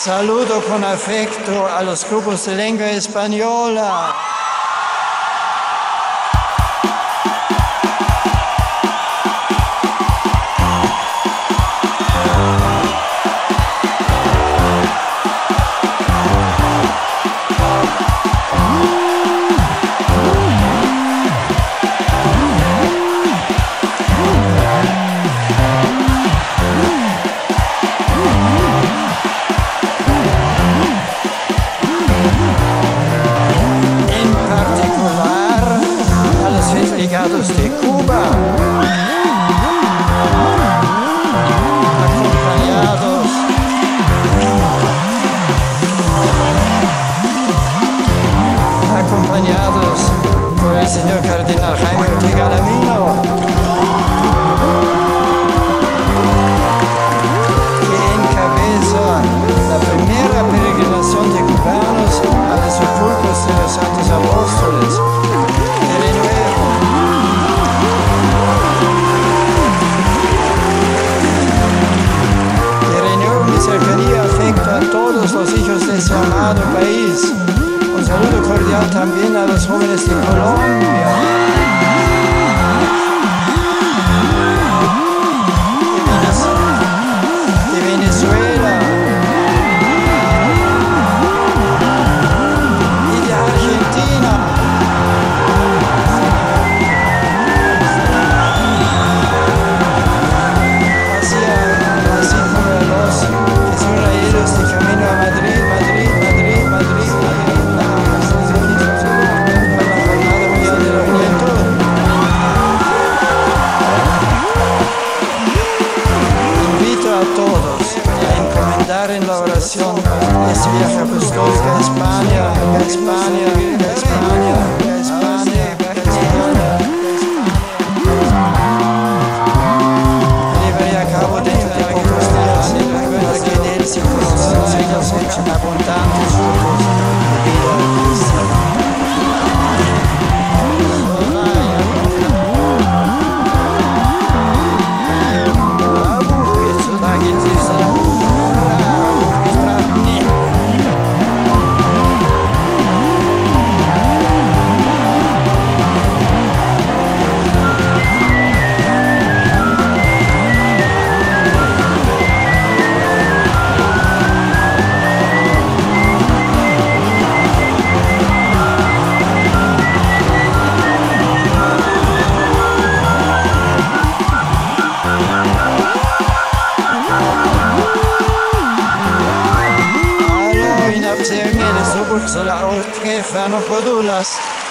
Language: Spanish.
Saludo con afecto a los grupos de lengua española. De Cuba, acompañados por el señor cardenal Jaime Ortega Lamino, que encabeza la primera peregrinación de cubanos a los sepulcros de los santos apóstoles. Cercanía afecta a todos los hijos de su amado país. Un saludo cordial también a los jóvenes de Colombia, de Venezuela y de Argentina. Así como a los israelíes de camino a Madrid, para la Jornada Mundial de la Juventud. Invito a todos a encomendar en la oración este viaje apostólico a España, llevaré a cabo dentro de pocos días, para que en él se cosechan abundantes frutos de vida cristiana. Sergei, les obuk, sola, orke, fano, podulas.